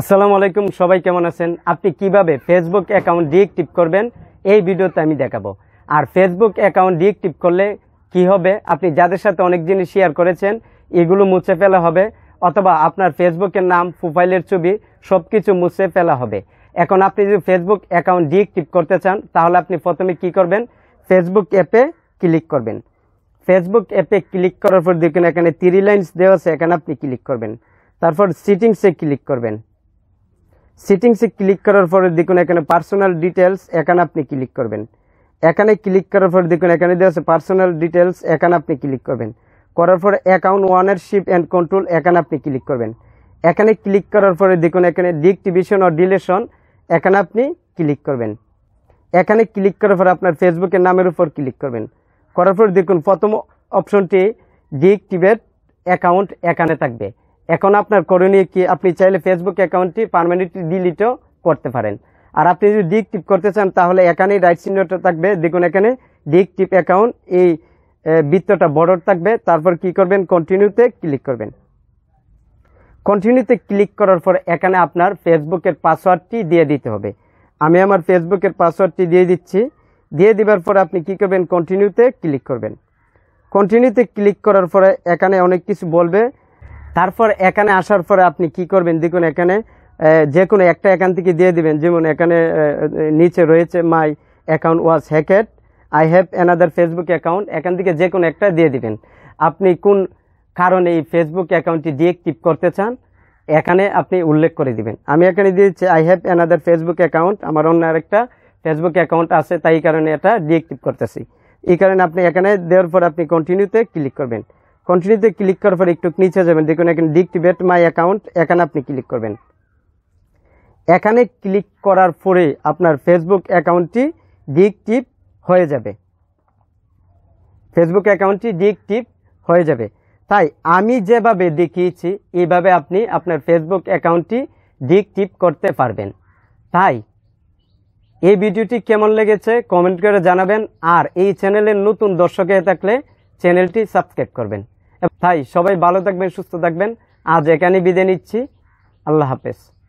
আসসালামু আলাইকুম, সবাই কেমন আছেন? আপনি কিভাবে ফেসবুক অ্যাকাউন্ট ডিএক্টিভ করবেন এই ভিডিওতে আমি দেখাবো। আর ফেসবুক অ্যাকাউন্ট ডিএক্টিভ করলে কি হবে, আপনি যাদের সাথে অনেক জিনিস শেয়ার করেছেন এগুলো মুছে ফেলা হবে, অথবা আপনার ফেসবুকের নাম, প্রোফাইলের ছবি সব কিছু মুছে ফেলা হবে। এখন আপনি যদি ফেসবুক অ্যাকাউন্ট ডিএক্টিভ করতে চান তাহলে আপনি প্রথমে কি করবেন, ফেসবুক অ্যাপে ক্লিক করবেন। ফেসবুক অ্যাপে ক্লিক করার পর দেখুন এখানে 3 লাইন্স দেওয়া আছে, এখানে আপনি ক্লিক করবেন। তারপর সেটিংসে ক্লিক করবেন। সেটিংসে ক্লিক করার পরে দেখুন এখানে পার্সোনাল ডিটেলস, এখানে আপনি ক্লিক করবেন। এখানে ক্লিক করার পর দেখুন এখানে দেওয়া আছে পার্সোনাল ডিটেলস, এখানে আপনি ক্লিক করবেন। করার পরে অ্যাকাউন্ট ওনারশিপ অ্যান্ড কন্ট্রোল, এখানে আপনি ক্লিক করবেন। এখানে ক্লিক করার পরে দেখুন এখানে ডিএক্টিভেশন ও ডিলেশন, এখানে আপনি ক্লিক করবেন। এখানে ক্লিক করার পর আপনার ফেসবুকের নামের উপর ক্লিক করবেন। করার পর দেখুন প্রথম অপশনটি ডিএক্টিভেট অ্যাকাউন্ট এখানে থাকবে। এখন আপনার করণীয় কি, আপনি চাইলে ফেসবুক অ্যাকাউন্টটি পার্মানেন্টলি ডিলিটও করতে পারেন। আর আপনি যদি ডিএক্টিভ করতে চান তাহলে এখানেই রাইট চিহ্নটা থাকবে, দেখুন এখানে ডিএক্টিভ অ্যাকাউন্ট, এই বৃত্তটা বড় থাকবে। তারপর কি করবেন, কন্টিনিউতে ক্লিক করবেন। কন্টিনিউতে ক্লিক করার পর এখানে আপনার ফেসবুকের পাসওয়ার্ডটি দিয়ে দিতে হবে। আমি আমার ফেসবুকের পাসওয়ার্ডটি দিয়ে দিচ্ছি। দিয়ে দেওয়ার পর আপনি কি করবেন, কন্টিনিউতে ক্লিক করবেন। কন্টিনিউতে ক্লিক করার পরে এখানে অনেক কিছু বলবে। তারপর এখানে আসার পরে আপনি কি করবেন, দেখুন এখানে যে কোনো একটা এখান থেকে দিয়ে দিবেন। যেমন এখানে নিচে রয়েছে my account was hacked, I have another Facebook account, এখান থেকে যে কোনো একটা দিয়ে দিবেন। আপনি কোন কারণে এই ফেসবুক অ্যাকাউন্টটি ডিএক্টিভ করতে চান এখানে আপনি উল্লেখ করে দিবেন। আমি এখানে দিয়েছি I have another Facebook account, আমার অন্য আরেকটা ফেসবুক অ্যাকাউন্ট আছে, তাই কারণে এটা ডিএক্টিভ করতেছি। এই কারণে আপনি এখানে দেওয়ার পর আপনি কন্টিনিউতে ক্লিক করবেন। কন্টিনিউতে ক্লিক করার পর একটু নিচে যাবেন, দেখুন এখানে ডিএক্টিভেট মাই অ্যাকাউন্ট, এখানে আপনি ক্লিক করবেন। এখানে ক্লিক করার পরে আপনার ফেসবুক অ্যাকাউন্টটি ডিএক্টিভ হয়ে যাবে। ফেসবুক অ্যাকাউন্টটি ডিএক্টিভ হয়ে যাবে। তাই আমি যেভাবে দেখিয়েছি এইভাবে আপনি আপনার ফেসবুক অ্যাকাউন্টটি ডিএক্টিভ করতে পারবেন। তাই এই ভিডিওটি কেমন লেগেছে কমেন্ট করে জানাবেন। আর এই চ্যানেলের নতুন দর্শক হয়ে থাকলে চ্যানেলটি সাবস্ক্রাইব করবেন। তাই সবাই ভালো থাকবেন, সুস্থ থাকবেন। আজ এখানে বিদায় নিচ্ছি। আল্লাহ হাফেজ।